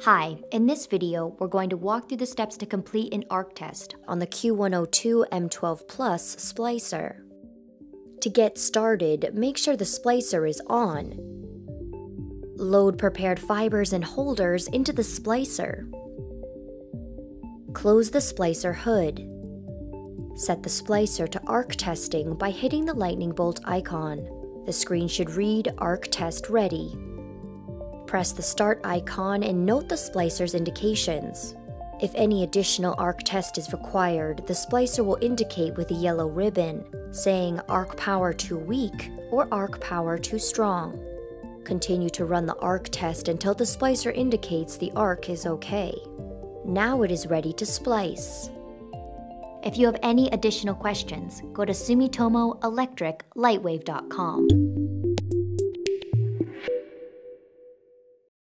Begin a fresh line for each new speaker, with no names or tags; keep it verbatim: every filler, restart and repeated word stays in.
Hi, in this video, we're going to walk through the steps to complete an arc test on the Q one oh two M twelve plus splicer. To get started, make sure the splicer is on. Load prepared fibers and holders into the splicer. Close the splicer hood. Set the splicer to arc testing by hitting the lightning bolt icon. The screen should read Arc Test Ready. Press the Start icon and note the splicer's indications. If any additional arc test is required, the splicer will indicate with a yellow ribbon, saying Arc Power Too Weak or Arc Power Too Strong. Continue to run the arc test until the splicer indicates the arc is okay. Now it is ready to splice. If you have any additional questions, go to Sumitomo Electric Lightwave dot com.